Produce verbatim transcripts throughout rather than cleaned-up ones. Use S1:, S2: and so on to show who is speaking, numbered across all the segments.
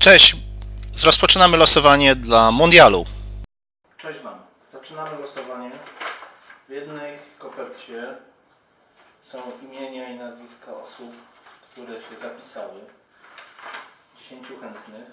S1: Cześć, rozpoczynamy losowanie dla mundialu.
S2: Cześć Wam, zaczynamy losowanie. W jednej kopercie są imienia i nazwiska osób, które się zapisały. dziesięciu chętnych,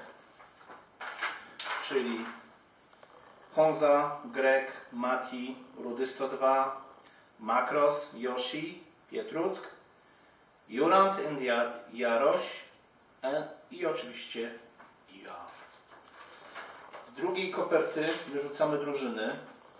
S2: czyli Honza, Greg, Mati, Rudy sto dwa, Makros, Yoshi, Pietruck, Jurand and Jaroś i oczywiście ja. Z drugiej koperty wyrzucamy drużyny.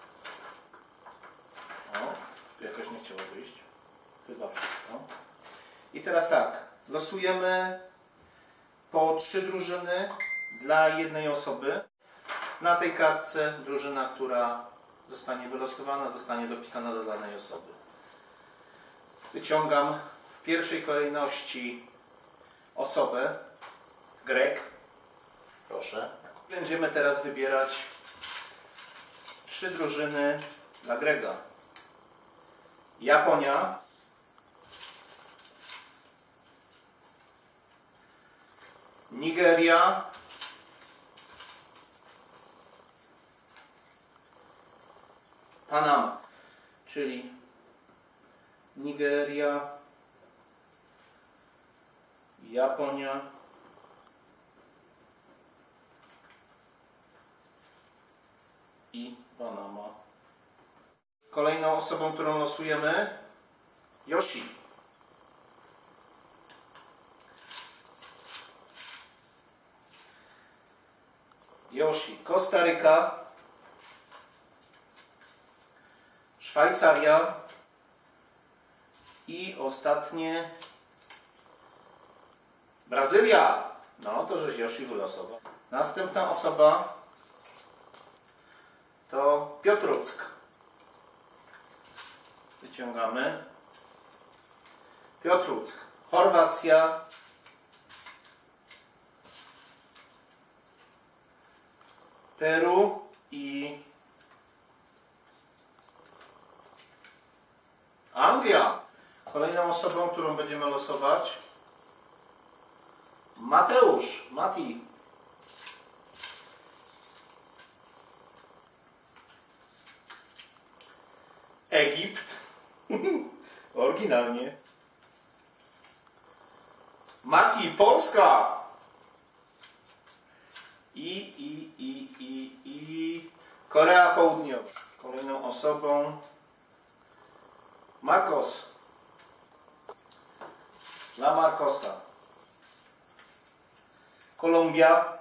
S2: O, jakoś nie chciało wyjść. Chyba wszystko. I teraz tak, losujemy po trzy drużyny dla jednej osoby. Na tej kartce drużyna, która zostanie wylosowana, zostanie dopisana do danej osoby. Wyciągam w pierwszej kolejności osobę, Greg. Proszę. Będziemy teraz wybierać trzy drużyny dla Grega. Japonia, Nigeria, Panama, czyli Nigeria, Japonia, i Panama. Kolejną osobą, którą losujemy, Yoshi. Yoshi, Kostaryka, Szwajcaria i ostatnie Brazylia. No to żeś Yoshi wylosował. Następna osoba to Piotruck. Wyciągamy. Piotruck, Chorwacja, Peru i Anglia. Kolejną osobą, którą będziemy losować, Mateusz, Mati. Egipt. Oryginalnie. Mati, Polska. I, i, i, i, i Korea Południowa. Kolejną osobą Marcos. Dla Marcosa. Kolumbia.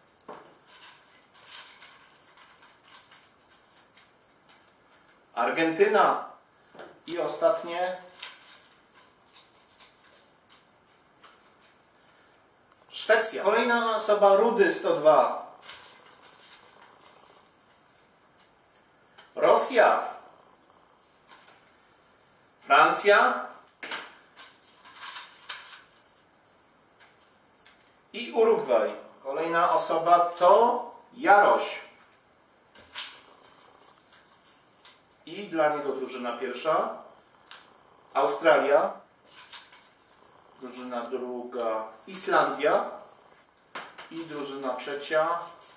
S2: Argentyna i ostatnie Szwecja. Kolejna osoba, Rudy sto dwa. Rosja. Francja i Urugwaj. Kolejna osoba to Jaroś. I dla niego drużyna pierwsza, Australia, drużyna druga, Islandia i drużyna trzecia,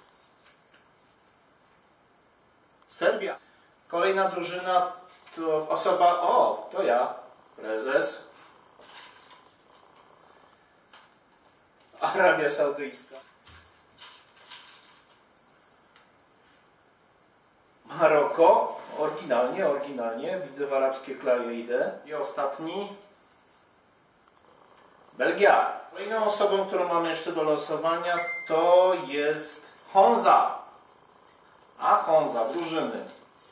S2: Serbia. Kolejna drużyna to osoba, o, to ja, prezes, Arabia Saudyjska, Maroko. Oryginalnie, oryginalnie. Widzę, w arabskie kraje idę. I ostatni. Belgia. Kolejną osobą, którą mamy jeszcze do losowania, to jest Honza. A Honza, drużyny.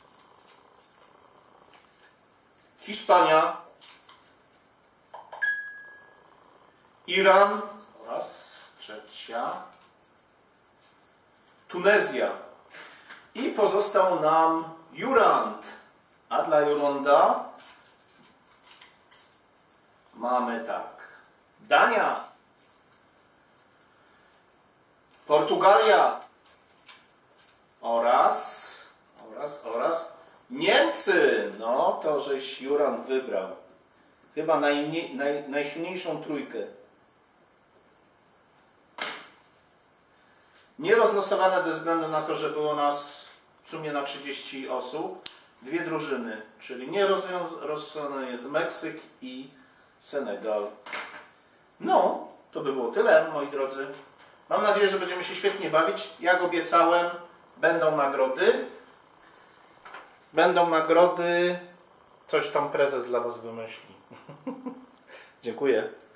S2: Hiszpania. Iran. Oraz trzecia. Tunezja. I pozostał nam Jurand. A dla Juranda mamy tak. Dania. Portugalia. Oraz, oraz, oraz Niemcy. No to żeś Jurand wybrał. Chyba najmniej, naj, najsilniejszą trójkę. Nie rozlosowane ze względu na to, że było nas w sumie na trzydzieści osób. Dwie drużyny, czyli nie rozlosowane jest Meksyk i Senegal. No, to by było tyle, moi drodzy. Mam nadzieję, że będziemy się świetnie bawić. Jak obiecałem, będą nagrody. Będą nagrody. Coś tam prezes dla Was wymyśli. Dziękuję.